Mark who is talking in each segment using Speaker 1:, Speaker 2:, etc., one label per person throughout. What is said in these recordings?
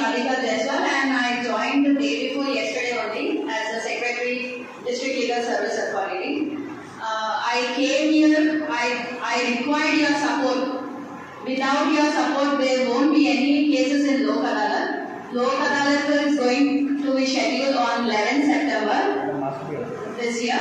Speaker 1: Radhika Jaiswal and I joined the day before yesterday only as a Secretary, District Legal Service Authority. I came here, I required your support. Without your support, there won't be any cases in Lok Adalat. Lok Adalat is going to be scheduled on 11th September this year.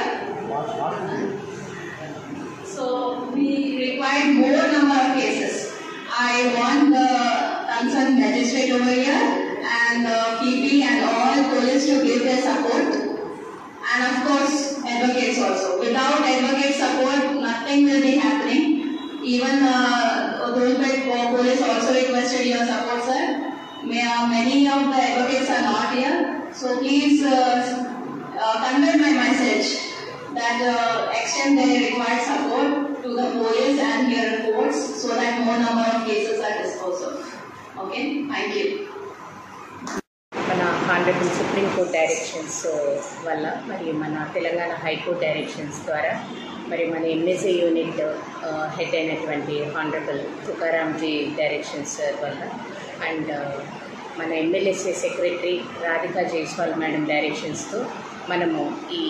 Speaker 1: So we required more number of cases. I want the concerned magistrate over here and PP and all police to give their support, and of course advocates also. Without advocate support, nothing will be happening. Even Dholpet police also requested your support, sir. Many of the advocates are not here, so please convey my message that extend their required support to the police and your courts so that more number of cases are disposed of. Okay, thank you.
Speaker 2: మన honourable supreme court directions వల్ల మరి మన Telangana high court directions ద్వారా మరి మన MSA unit head అయినటువంటి honourable Tukaramji directions వల్ల and మన ఎమ్మెల్యేసీ సెక్రటరీ రాధికా జైస్వాల్ మేడం డైరెక్షన్స్తో మనము ఈ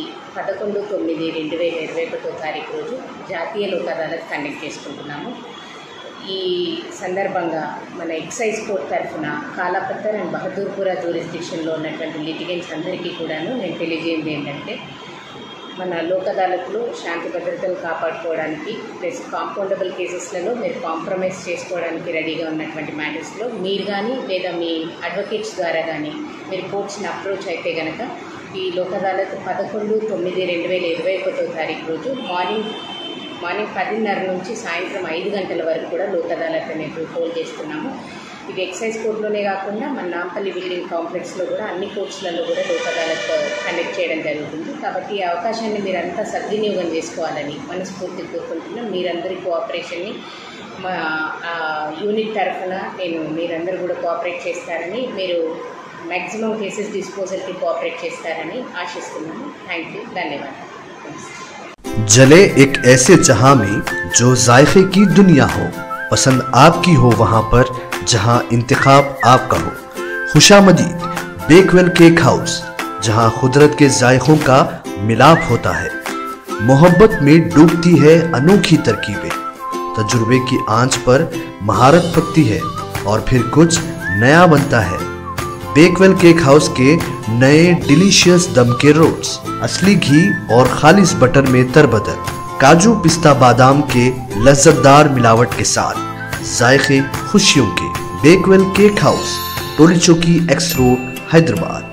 Speaker 2: 11/9/2021 రోజు జాతీయ లోక్ అదాలత్ కండక్ట్ చేసుకుంటున్నాము. ఈ సందర్భంగా మన ఎక్సైజ్ కోర్ట్ తరఫున కాలాపత్తర్ అండ్ బహదూర్పురా జ్యూరిస్డిక్షన్లో ఉన్నటువంటి లిటిగెంట్స్ అందరికీ కూడాను నేను తెలియజేయండి ఏంటంటే, మన లోక్ అదాలత్లో శాంతి భద్రతలు కాపాడుకోవడానికి ప్లస్ కాంపౌండబుల్ కేసెస్లలో మీరు కాంప్రమైజ్ చేసుకోవడానికి రెడీగా ఉన్నటువంటి మ్యాటర్స్లో మీరు కానీ లేదా మీ అడ్వకేట్స్ ద్వారా కానీ మీరు కోర్ట్స్ని అప్రోచ్ అయితే కనుక ఈ లోక్ అదాలత్ 11/9/2021 రోజు మార్నింగ్ 10:30 నుంచి సాయంత్రం 5 గంటల వరకు కూడా లోక్ అదాలత్ అనేది హోల్డ్ చేస్తున్నాము. ఇది ఎక్సైజ్ కోర్టులోనే కాకుండా మన నాంపల్లి బిల్డింగ్ కాంప్లెక్స్లో కూడా అన్ని కోర్ట్స్లలో కూడా లోక్ అదాలత్ కండక్ట్ చేయడం జరుగుతుంది. కాబట్టి ఈ అవకాశాన్ని మీరంతా సద్వినియోగం చేసుకోవాలని మనస్ఫూర్తిగా కోరుకుంటున్నాం. మీరందరి కోఆపరేషన్ని మా యూనిట్ తరఫున నేను మీరందరూ కూడా కోఆపరేట్ చేస్తారని, మీరు మ్యాక్సిమం కేసెస్ డిస్పోజల్కి కోఆపరేట్ చేస్తారని ఆశిస్తున్నాను. థ్యాంక్ యూ, ధన్యవాదాలు.
Speaker 3: जले एक ऐसे जहां में जो जायके की दुनिया हो, पसंद आपकी हो वहां पर जहां इंतखाब आपका हो। खुशामदीद बेकवेल केक हाउस, जहां कुदरत के जायकों का मिलाप होता है, मोहब्बत में डूबती है अनोखी तरकीबें, तजुर्बे की आंच पर महारत पकती है और फिर कुछ नया बनता है। बेकवेल केक हाउस के नए डिलीशियस दम के रोल्स, असली घी और खालिस बटर में तरबतर, काजू पिस्ता बादाम के लज्जतदार मिलावट के साथ जायके खुशियों के। बेकवेल केक हाउस, टोली चौकी, एक्स रोड, हैदराबाद।